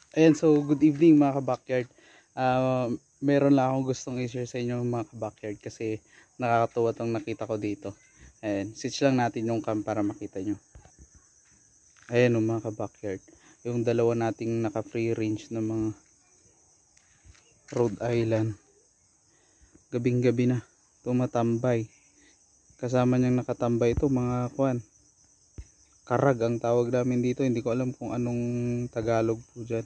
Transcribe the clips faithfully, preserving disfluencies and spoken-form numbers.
Ayan, so good evening mga ka-backyard. Uh, meron lang akong gustong i-share sa inyo mga ka-backyard kasi nakakatuwa tong nakita ko dito. Ayan, switch lang natin yung cam para makita nyo. Ayan o mga ka-backyard, yung dalawa nating naka free range na mga Rhode Island. Gabing gabi na tumatambay. Kasama niyang nakatambay ito mga kuan. Karag ang tawag namin dito, hindi ko alam kung anong Tagalog po dyan.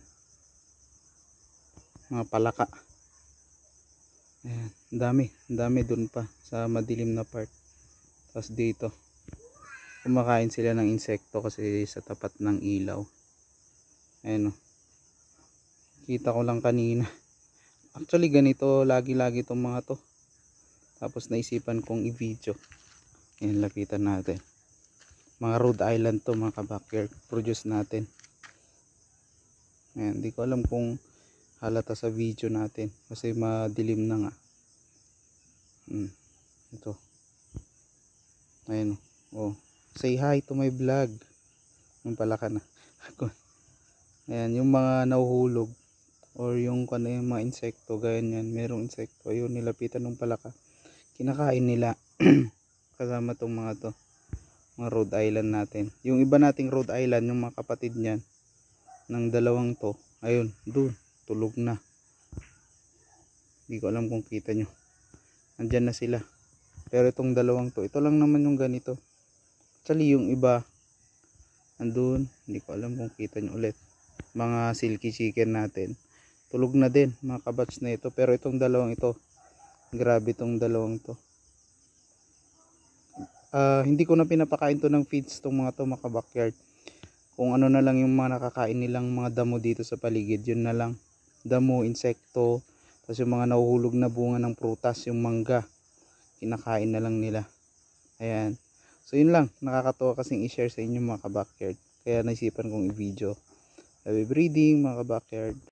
Mga palaka. Ayan, dami, dami dun pa sa madilim na part. Tapos dito kumakain sila ng insekto kasi sa tapat ng ilaw. Ayan o, kita ko lang kanina. Actually ganito lagi lagi itong mga to, tapos naisipan kong i-video. Ayan, lapitan natin. Mga Rhode Island to mga ka-backyard, produce natin. Ayan, di ko alam kung halata sa video natin kasi madilim na nga. hmm, ito ayun o, oh, say hi to my vlog. Yung pala ka na. Ayan, yung mga nahuhulog or yung kano yung mga insekto, ganyan, merong insekto, ayun, nilapitan ng palaka, kinakain nila. Kasama tong mga to, mga Rhode Island natin. Yung iba nating Rhode Island, yung mga kapatid niyan ng dalawang to, ayun, doon tulog na. Hindi ko alam kung kita nyo, andyan na sila. Pero itong dalawang to, ito lang naman yung ganito. Actually yung iba andun, hindi ko alam kung kita nyo ulit. Mga silky chicken natin, tulog na din mga kabats na ito. Pero itong dalawang ito, grabe itong dalawang to. Uh, hindi ko na pinapakain to ng feeds tong mga to mga backyard. Kung ano na lang yung mga nakakain nilang mga damo dito sa paligid, yun na lang. Damo, insekto, tapos yung mga nahuhulog na bunga ng prutas, yung mangga, kinakain na lang nila. Ayan, so yun lang, nakakatuwa kasing i-share sa inyo mga ka-backyard, kaya naisipan kong i-video. Happy breeding mga ka-backyard.